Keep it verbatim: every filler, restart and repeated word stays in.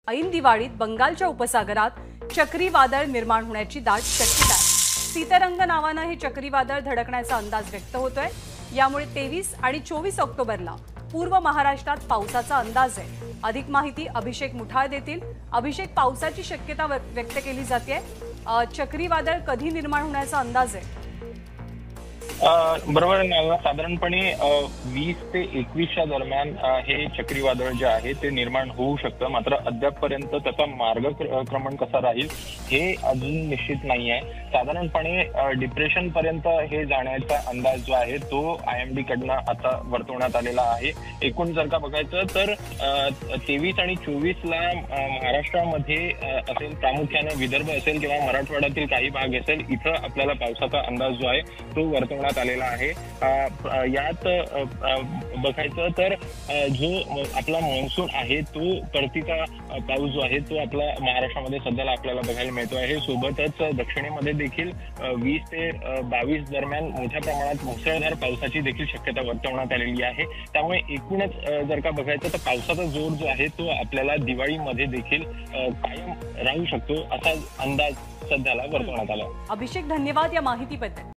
ऐन दिवाळीत बंगालच्या उपसागरात चक्रीवादळ निर्माण होण्याची दाट शक्यता आहे। सीतारंग नावाने हे चक्रीवादळ धडकण्याचा अंदाज व्यक्त होतोय। यामुळे तेवीस आणि चोवीस ऑक्टोबरला पूर्व महाराष्ट्रात पावसाचा अंदाज आहे। अधिक माहिती अभिषेक मुठाळ देतील। अभिषेक, पावसाची शक्यता व्यक्त केली जाते। चक्रीवादळ कधी निर्माण होण्याचा अंदाज आहे? बरोबर आहे। साधारणपणे वीस ते एकवीसच्या दरम्यान हे चक्रीवादळ जे आहे ते निर्माण होऊ शकतं। मात्र अद्यापपर्यंत त्याचा मार्गक्रमण कसा राहील हे अजून निश्चित नाही आहे। साधारणपणे डिप्रेशन पर्यंत हे जाण्याचा अंदाज जो आहे तो आय एम डी कडनं आता वर्तवण्यात आलेला आहे। एकूण जर का बघायचं तर तेवीस आणि चोवीस ला महाराष्ट्रामध्ये असेल, प्रामुख्याने विदर्भ असेल किंवा मराठवाड्यातील काही भाग असेल, इथं आपल्याला पावसाचा अंदाज जो आहे तो वर्तवण्यात आलेला आहे। यात बघायचं तर जो आपला मान्सून आहे तो परतीचा पाऊस जो आहे तो आपला महाराष्ट्रामध्ये सध्याला आपल्याला बघायला मिळतो आहे। सोबतच दक्षिणेमध्ये देखील वीस ते बावीस दरम्यान मोठ्या प्रमाणात मुसळधार पावसाची देखील शक्यता वर्तवण्यात आलेली आहे। त्यामुळे एकूणच जर का बघायचं तर पावसाचा जोर जो आहे तो आपल्याला दिवाळीमध्ये देखील कायम राहू शकतो असा अंदाज सध्याला वर्तवण्यात आला। अभिषेक, धन्यवाद या माहितीबद्दल।